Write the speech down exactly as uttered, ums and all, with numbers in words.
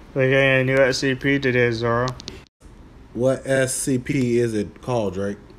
We're getting a new S C P today, Zoro. What S C P is it called, Drake?